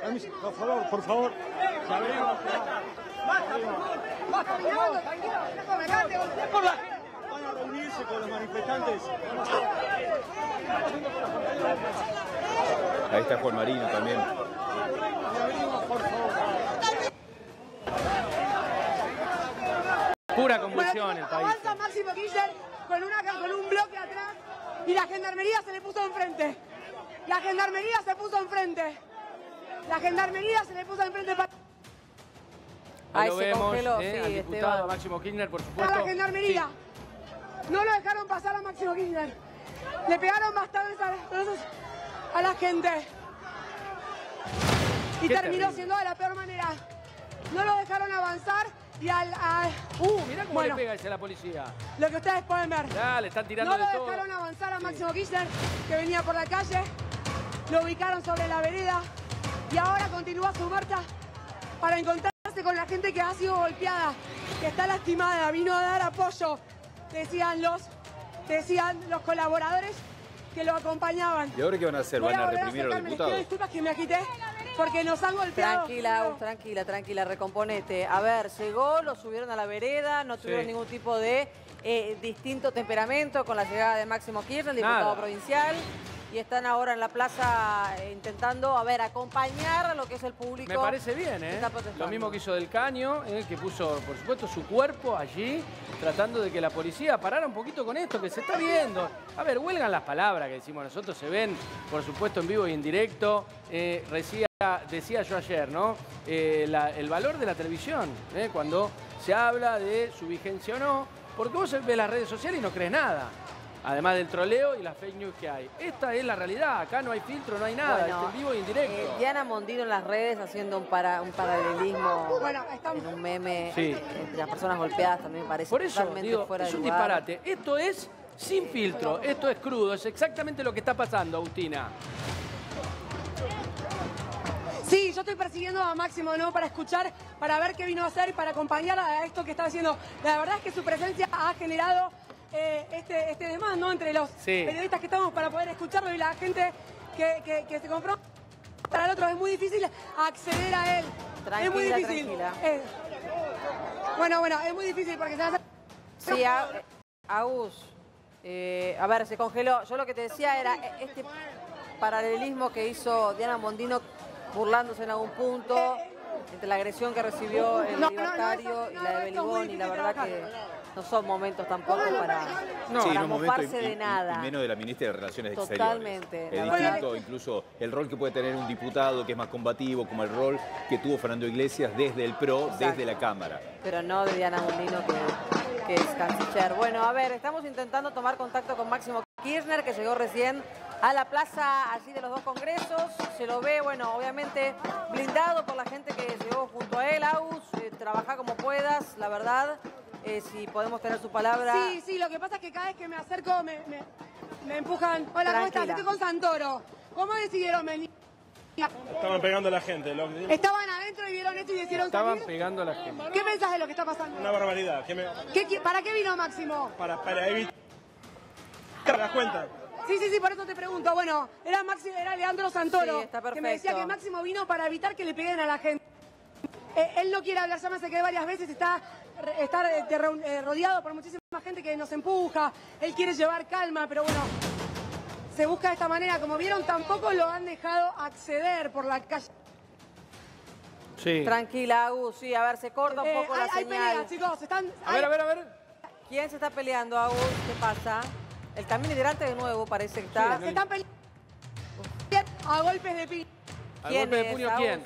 Permiso, por favor, por favor. Van a reunirse con los manifestantes. Ahí está Juan Marino también. Pura convulsión el país. Avanza Máximo Kirchner con un bloque atrás y la gendarmería se le puso enfrente. La gendarmería se puso enfrente. La gendarmería se le puso enfrente para... Ahí lo se vemos, congeló, al sí, diputado Esteban. Máximo Kirchner, por supuesto. la gendarmería. Sí. No lo dejaron pasar a Máximo Kirchner. Le pegaron bastante a la gente. Y Qué terminó terrible. siendo de la peor manera. No lo dejaron avanzar y Mirá cómo bueno, le pega ese a la policía. lo que ustedes pueden ver. Ya, le están tirando No de lo todo. dejaron avanzar a Máximo Kirchner, que venía por la calle. Lo ubicaron sobre la vereda y ahora continúa su marcha para encontrarse con la gente que ha sido golpeada, que está lastimada, vino a dar apoyo, decían los colaboradores que lo acompañaban. ¿Y ahora qué van a hacer? Voy ¿Van a volver reprimir a los acercarme, les pido diputados? disculpas que me agité porque nos han golpeado. Tranquila, Agus, tranquila, recomponete. A ver, llegó, lo subieron a la vereda, no tuvieron ningún tipo de distinto temperamento con la llegada de Máximo Kirchner, el diputado provincial. Y están ahora en la plaza intentando, acompañar a lo que es el público. Me parece bien, ¿eh? Lo mismo que hizo Del Caño, que puso, por supuesto, su cuerpo allí, tratando de que la policía parara un poquito con esto, que se está viendo. A ver, huelgan las palabras que decimos nosotros, se ven, por supuesto, en vivo y en directo. Decía yo ayer, ¿no? El valor de la televisión, cuando se habla de su vigencia o no, porque vos ves las redes sociales y no crees nada. Además del troleo y las fake news que hay. Esta es la realidad, acá no hay filtro, no hay nada, Bueno, es en vivo y en directo. Diana Mondino en las redes haciendo un paralelismo en un meme entre las personas golpeadas también me parece Por eso, totalmente digo, fuera es de un lugar. disparate. Esto es sin filtro, esto es crudo, es exactamente lo que está pasando, Agustina. Sí, yo estoy persiguiendo a Máximo, ¿no? Para escuchar, para ver qué vino a hacer y para acompañar a esto que está haciendo. La verdad es que su presencia ha generado este demás, ¿no? Entre los periodistas que estamos para poder escucharlo y la gente que se confronta. Para el otro es muy difícil acceder a él. Es muy difícil. Tranquila. Bueno, es muy difícil porque se hace... Sí, Agus, a ver, se congeló. Yo lo que te decía era este paralelismo que hizo Diana Mondino burlándose en algún punto entre la agresión que recibió el libertario y la de Belibón, y la verdad que no son momentos tampoco para mofarse de nada. Y menos de la ministra de Relaciones Exteriores. Totalmente. Es distinto incluso el rol que puede tener un diputado que es más combativo, como el rol que tuvo Fernando Iglesias desde el PRO, desde la Cámara. Pero no de Diana Mondino, que es canciller. Bueno, a ver, estamos intentando tomar contacto con Máximo Kirchner, que llegó recién a la plaza allí de los dos congresos. Se lo ve, bueno, obviamente blindado por la gente que llegó junto a él. Agus, trabaja como puedas, la verdad. Si podemos tener su palabra. Sí, lo que pasa es que cada vez que me acerco me empujan. Hola, ¿cómo estás? Estoy con Santoro. ¿Cómo decidieron venir? Estaban pegando a la gente. Estaban adentro y vieron esto y decidieron salir. Estaban pegando a la gente. ¿Qué pensás de lo que está pasando? Una barbaridad. ¿Para qué vino Máximo? Para evitar las cuentas. Sí, por eso te pregunto. Bueno, era Leandro Santoro, Sí, está que me decía que Máximo vino para evitar que le peguen a la gente. Él no quiere hablar, ya me acerqué varias veces, está rodeado por muchísima gente que nos empuja. Él quiere llevar calma, pero bueno, se busca de esta manera. Como vieron, tampoco lo han dejado acceder por la calle. Sí. Tranquila, Agus, sí, a ver, se corta un poco la Hay señal. peleas, chicos, A ver. ¿Quién se está peleando, Agus? ¿Qué pasa? El camino hidrante de nuevo parece que está... Se están peleando a golpes de piña. ¿Al golpe de puño quién?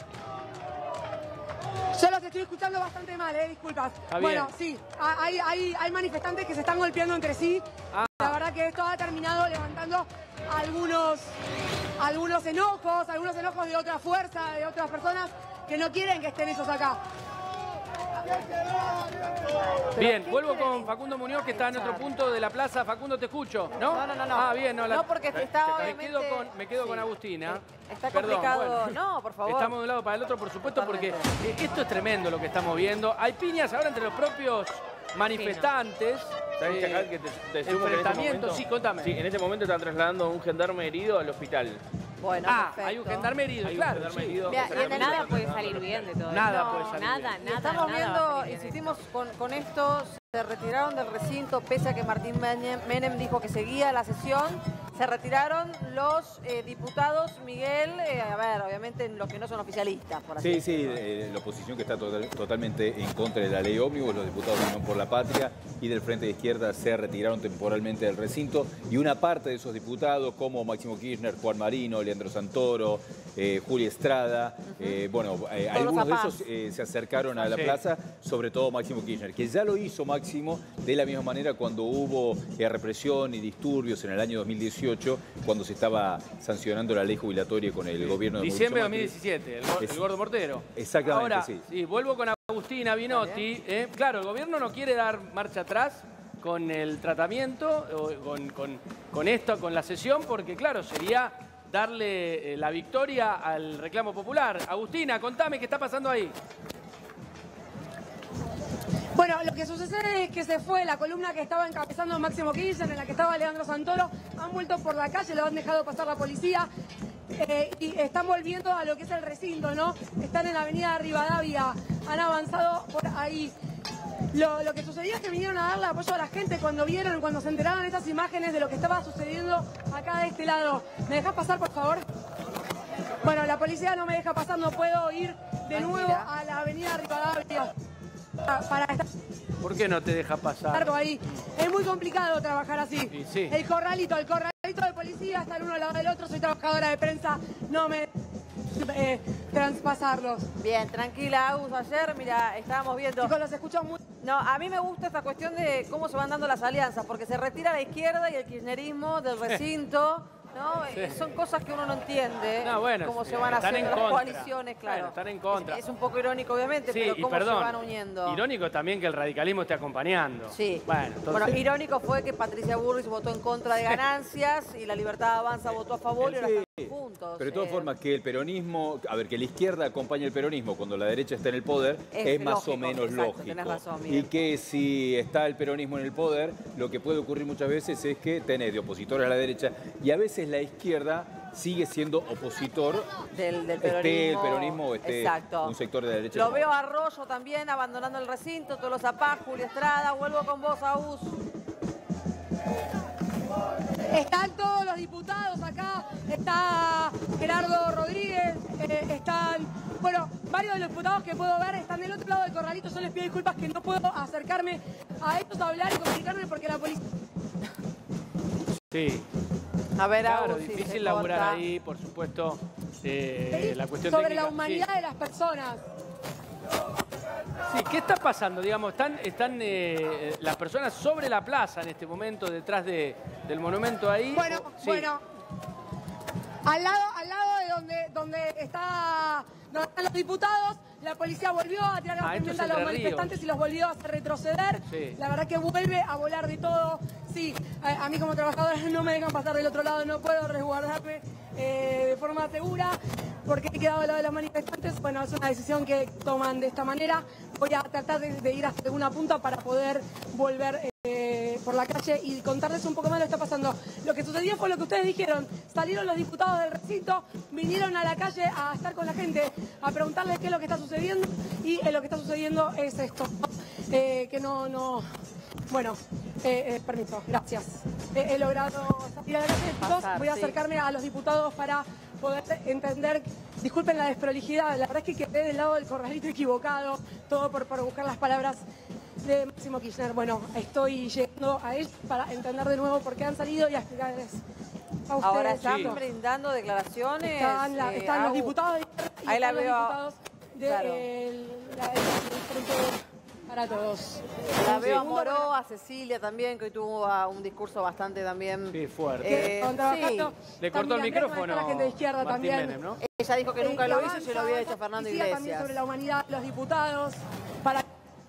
Yo los estoy escuchando bastante mal, disculpas. Bueno, sí, hay manifestantes que se están golpeando entre sí. La verdad que esto ha terminado levantando algunos enojos de otra fuerza, de otras personas que no quieren que estén esos acá. Bien, vuelvo con Facundo Muñoz, que está en otro punto de la plaza. Facundo, te escucho, ¿no? No. Ah, bien, no. No, porque está obviamente... Me quedo con Agustina. Está complicado. Perdón, bueno. No, por favor. Estamos de un lado para el otro, por supuesto, Totalmente. porque esto es tremendo lo que estamos viendo. Hay piñas ahora entre los propios manifestantes. ¿Sabés, Chacal, que te sumo que en este Enfrentamientos, momento, sí, contame. Sí, en este momento están trasladando a un gendarme herido al hospital. Bueno, perfecto. hay un gendarme herido, claro. Mira, nada puede salir bien de todo esto. Nada puede salir bien. Nada, Estamos nada viendo, va a salir bien. insistimos con esto, se retiraron del recinto, pese a que Martín Menem dijo que seguía la sesión. Se retiraron los diputados, Miguel, a ver, obviamente los que no son oficialistas, por así decirlo. La oposición que está totalmente en contra de la ley ómnibus, los diputados de Unión por la Patria y del Frente de Izquierda se retiraron temporalmente del recinto y una parte de esos diputados, como Máximo Kirchner, Juan Marino, Leandro Santoro, Julia Estrada, algunos de esos se acercaron a la plaza, sobre todo Máximo Kirchner, que ya lo hizo Máximo de la misma manera cuando hubo represión y disturbios en el año 2018, cuando se estaba sancionando la ley jubilatoria con el gobierno de Diciembre de Mauricio 2017, el gordo Mortero. Exactamente, Ahora, sí, vuelvo con Agustina Binotti. Claro, el gobierno no quiere dar marcha atrás con el tratamiento, con la sesión, porque claro, sería darle la victoria al reclamo popular. Agustina, contame qué está pasando ahí. Bueno, lo que sucede es que se fue la columna que estaba encabezando Máximo Kirchner, en la que estaba Leandro Santoro, han vuelto por la calle, lo han dejado pasar la policía y están volviendo a lo que es el recinto, ¿no? Están en la avenida Rivadavia, han avanzado por ahí. Lo que sucedió es que vinieron a darle apoyo a la gente cuando se enteraron de esas imágenes de lo que estaba sucediendo acá de este lado. ¿Me dejas pasar, por favor? Bueno, la policía no me deja pasar, no puedo ir de nuevo a la avenida Rivadavia. Para estar ¿Por qué no te deja pasar? ahí. Es muy complicado trabajar así. Sí. El corralito de policía, está el uno al lado del otro, soy trabajadora de prensa, no me traspasarlos. Bien, tranquila, Agus. Ayer, mira, estábamos viendo... Chicos, los escucho muy... No, a mí me gusta esta cuestión de cómo se van dando las alianzas, porque se retira la izquierda y el kirchnerismo del recinto, ¿no? Sí. Son cosas que uno no entiende, No, bueno, cómo sí, se van están haciendo en las contra. coaliciones, claro. Bueno, están en contra. Es un poco irónico, obviamente, Sí, pero y cómo perdón, se van uniendo. irónico también que el radicalismo esté acompañando. Sí. Bueno, entonces... Irónico fue que Patricia Bullrich votó en contra de ganancias y la Libertad Avanza votó a favor y ahora están juntos. Pero de todas formas, que el peronismo, que la izquierda acompañe el peronismo cuando la derecha está en el poder, es más lógico, o menos exacto, lógico. tenés razón, y Miguel. que si está el peronismo en el poder, lo que puede ocurrir muchas veces es que tenés de opositores a la derecha y a veces la izquierda sigue siendo opositor del esté el peronismo o esté exacto. un sector de la derecha. Lo veo a Arroyo también abandonando el recinto, todos los apás, Julia Estrada, vuelvo con vos, Agus. Están todos los diputados acá, está Gerardo Rodríguez, están, bueno, varios de los diputados que puedo ver están del otro lado del corralito. Yo les pido disculpas que no puedo acercarme a ellos a hablar y comunicarme porque la policía... Sí. A ver, Claro, Agus, si difícil se laburar corta. ahí, por supuesto, la cuestión sobre técnica. la humanidad de las personas. Sí, ¿qué está pasando? Digamos, están las personas sobre la plaza en este momento, detrás del monumento ahí. Bueno, Sí. bueno. Al lado de donde están los diputados, la policía volvió a tirar gas esto es pimienta a los Entre manifestantes Ríos. y los volvió a hacer retroceder. Sí. La verdad que vuelve a volar de todo. Sí, a mí como trabajadora no me dejan pasar del otro lado, no puedo resguardarme de forma segura porque he quedado al lado de los manifestantes. Bueno, es una decisión que toman de esta manera. Voy a tratar de ir hasta alguna punta para poder volver por la calle y contarles un poco más lo que está pasando. Lo que sucedió fue lo que ustedes dijeron. Salieron los diputados del recinto, vinieron a la calle a estar con la gente, a preguntarles qué es lo que está sucediendo y lo que está sucediendo es esto. Que no... Bueno, permiso, gracias. He logrado salir a la calle, chicos. Voy a acercarme a los diputados para poder entender. Disculpen la desprolijidad, la verdad es que quedé del lado del corralito equivocado, todo por buscar las palabras de Máximo Kirchner. Bueno, estoy llegando a ellos para entender de nuevo por qué han salido y a explicarles a ustedes. Ahora están Sí. brindando declaraciones. Están los diputados y ahí la están los veo. diputados del Claro. Frente para Todos. La veo a Sí. Moró, a Cecilia también, que hoy tuvo un discurso bastante también. Sí, fuerte. Que estaban trabajando. Le cortó el También micrófono está la gente de izquierda Martín también. Menem, ¿no? Ella dijo que nunca lo hizo y avanza, se lo había hecho Fernando y siga también Iglesias. sobre la humanidad, los diputados, para...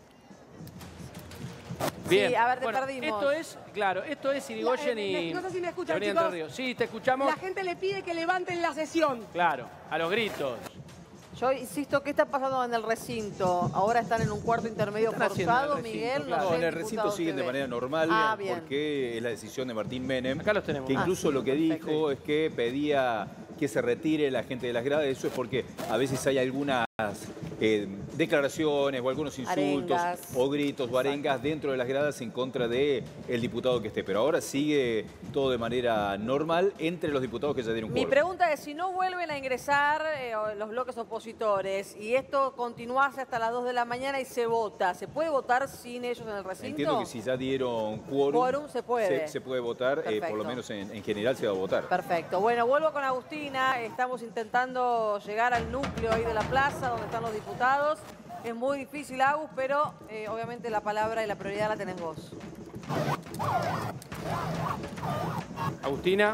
Bien. Sí, a ver, te Bueno, perdimos. esto es Irigoyen y... No sé si me escuchan, Avenida chicos. Entre Ríos. Sí, te escuchamos. La gente le pide que levanten la sesión. Claro, a los gritos. Yo insisto, ¿qué está pasando en el recinto? Ahora están en un cuarto intermedio ¿Qué están haciendo en el forzado, recinto? Miguel. Claro. No No, sé, en el recinto diputado, siguen de usted ve. manera normal Ah, bien. porque es la decisión de Martín Menem, Acá los tenemos. que incluso lo que perfecto. dijo es que pedía que se retire la gente de las gradas. Eso es porque a veces hay algunas declaraciones o algunos insultos arengas, o gritos o arengas dentro de las gradas en contra del diputado que esté. Pero ahora sigue todo de manera normal entre los diputados que ya dieron Mi quórum. pregunta es, si no vuelven a ingresar los bloques opositores y esto continuase hasta las 2 de la mañana y se vota, ¿se puede votar sin ellos en el recinto? Entiendo que si ya dieron quórum, se puede. Se puede votar, por lo menos en general se va a votar. Perfecto. Bueno, vuelvo con Agustina. Estamos intentando llegar al núcleo ahí de la plaza donde están los diputados. Es muy difícil, Agus, pero obviamente la palabra y la prioridad la tenés vos. Agustina.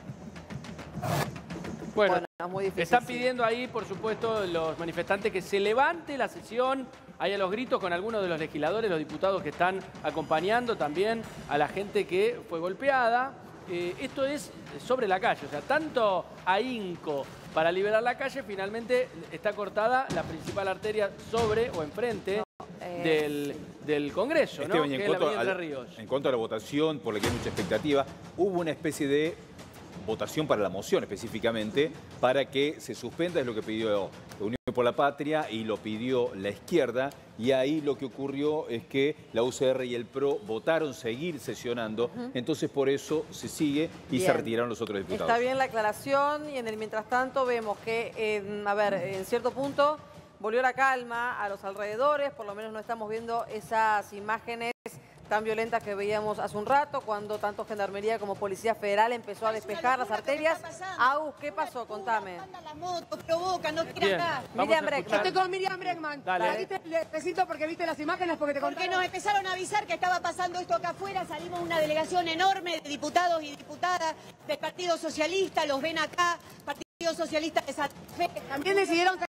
Bueno, es muy difícil, están pidiendo ahí, por supuesto, los manifestantes que se levante la sesión. Hay a los gritos con algunos de los legisladores, los diputados que están acompañando también a la gente que fue golpeada. Esto es sobre la calle, o sea, tanto ahínco para liberar la calle, finalmente está cortada la principal arteria sobre o enfrente del Congreso, ¿no? Esteban, Que es la avenida Entre Ríos. En cuanto a la votación, por la que hay mucha expectativa, hubo una especie de votación para la moción específicamente, para que se suspenda, es lo que pidió Unión por la Patria y lo pidió la izquierda, y ahí lo que ocurrió es que la UCR y el PRO votaron seguir sesionando, entonces por eso se sigue y se retiraron los otros diputados. Está bien la aclaración y en el mientras tanto vemos que, en cierto punto volvió la calma a los alrededores, por lo menos no estamos viendo esas imágenes tan violentas que veíamos hace un rato, cuando tanto Gendarmería como Policía Federal empezó a despejar las arterias. Agus, ¿qué pasó? Contame. La moto provoca, no quiere Bien, acá. Miriam Breckman. Estoy con Miriam Breckman. Dale. Necesito porque viste las imágenes, porque te Porque contaron. nos empezaron a avisar que estaba pasando esto acá afuera, salimos una delegación enorme de diputados y diputadas del Partido Socialista, los ven acá, Partido Socialista de Santa Fe. También decidieron